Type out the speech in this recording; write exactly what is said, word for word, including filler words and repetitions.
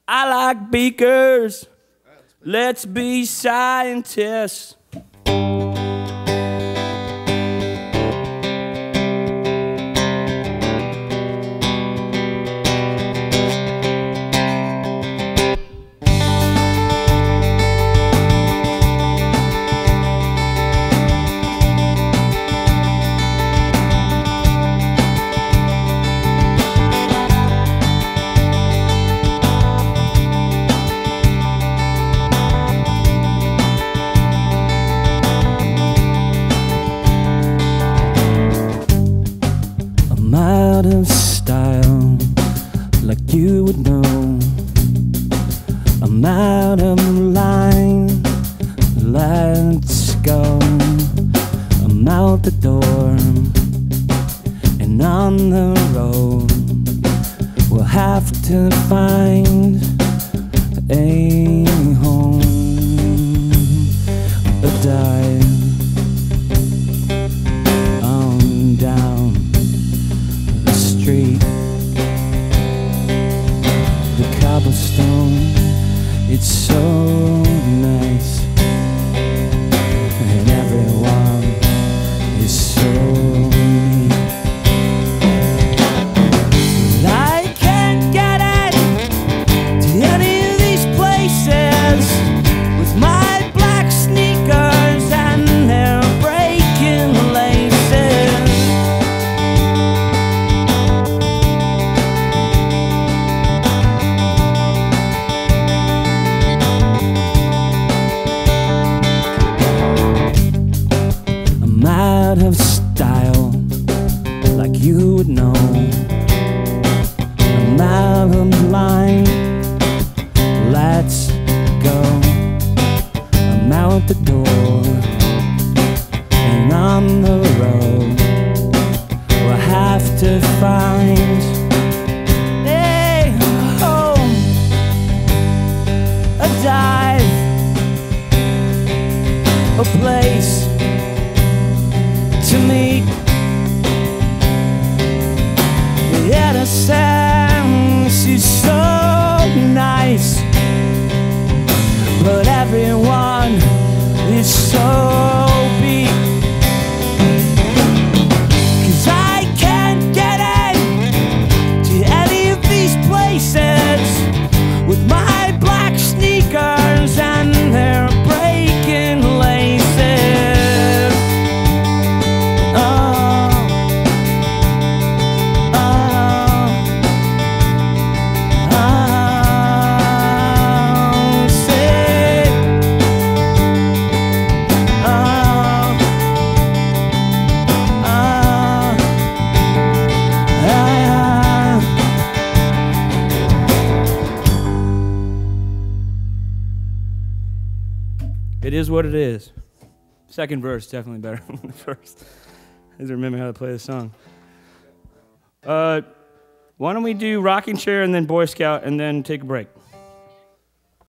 I like beakers. Let's be scientists. Out of style, like you would know. I'm out of line, let's go. I'm out the door and on the road. We'll have to find a home, a dive on down street. The cobblestone, it's so nice, and everyone is so neat. But I can't get it to any of these places with my black sneakers and their breaking laces. Out of style, like you would know. I'm out of line, let's go. I'm out the door and on the road. We'll have to find a home, a dive, a place to meet. The innocence is so nice, but everyone is so beat. 'Cause I can't get in to any of these places with my black sneakers and their breaking laces. It is what it is. Second verse, definitely better than the first. I just remember how to play the song. Uh, why don't we do Rocking Chair and then Boy Scout and then take a break?